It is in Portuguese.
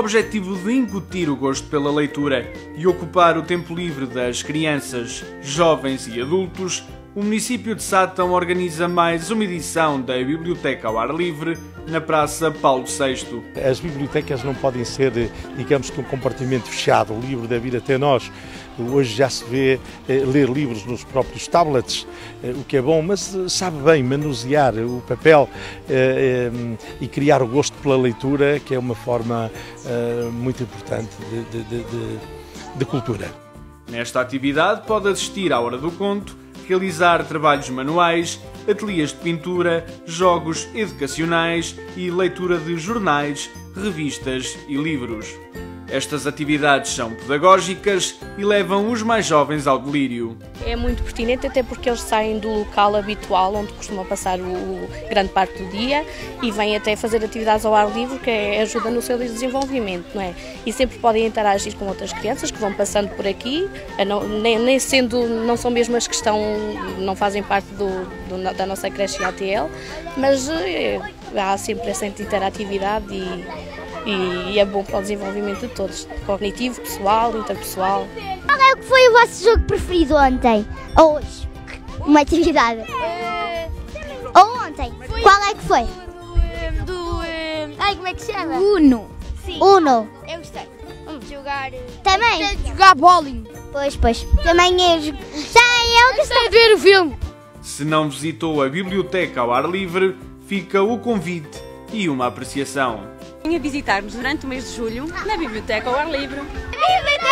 objetivo de incutir o gosto pela leitura e ocupar o tempo livre das crianças, jovens e adultos, o município de Sátão organiza mais uma edição da Biblioteca ao Ar Livre na Praça Paulo VI. As bibliotecas não podem ser, digamos que um compartimento fechado, o livro deve ir até nós. Hoje já se vê ler livros nos próprios tablets, o que é bom, mas sabe bem manusear o papel e criar o gosto pela leitura, que é uma forma muito importante de cultura. Nesta atividade pode assistir à Hora do Conto, realizar trabalhos manuais, ateliês de pintura, jogos educacionais e leitura de jornais, revistas e livros. Estas atividades são pedagógicas e levam os mais jovens ao delírio. É muito pertinente, até porque eles saem do local habitual onde costumam passar grande parte do dia e vêm até fazer atividades ao ar livre, que ajuda no seu desenvolvimento, não é? E sempre podem interagir com outras crianças que vão passando por aqui, não são mesmo as que não fazem parte da nossa creche ATL, mas há sempre essa interatividade e é bom para o desenvolvimento de todos, cognitivo, pessoal, interpessoal. Qual é que foi o vosso jogo preferido ontem? Ou hoje? Uma atividade? Ou ontem? Qual é que foi? Ai, como é que se chama? Uno. Sim. Uno. Eu gostei. Vamos jogar... Também? Jogar bowling. Pois. Também eu gostei de ver o filme. Se não visitou a Biblioteca ao Ar Livre, fica o convite e uma apreciação. Venha visitar-nos durante o mês de julho na Biblioteca ao Ar Livre. Biblioteca!